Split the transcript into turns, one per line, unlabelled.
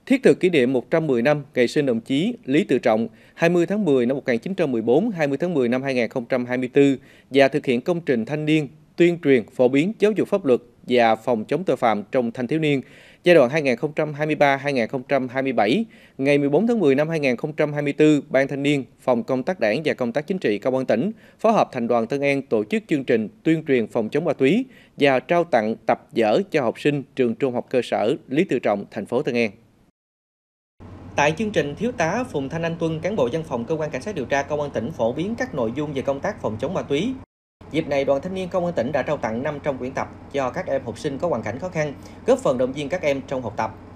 Thiết thực kỷ niệm 110 năm ngày sinh đồng chí Lý Tự Trọng 20 tháng 10 năm 1914, 20 tháng 10 năm 2024 và thực hiện công trình thanh niên tuyên truyền, phổ biến giáo dục pháp luật và phòng chống tội phạm trong thanh thiếu niên giai đoạn 2023-2027, ngày 14 tháng 10 năm 2024, Ban Thanh niên, Phòng Công tác Đảng và Công tác Chính trị Công an tỉnh phối hợp Thành đoàn Tân An tổ chức chương trình tuyên truyền phòng chống ma túy và trao tặng tập vở cho học sinh trường Trung học cơ sở Lý Tự Trọng, thành phố Tân An. Tại chương trình, Thiếu tá Phùng Thanh Anh Tuân, cán bộ văn phòng Cơ quan Cảnh sát điều tra Công an tỉnh phổ biến các nội dung về công tác phòng chống ma túy. Dịp này, Đoàn Thanh niên Công an tỉnh đã trao tặng 500 quyển tập cho các em học sinh có hoàn cảnh khó khăn, góp phần động viên các em trong học tập.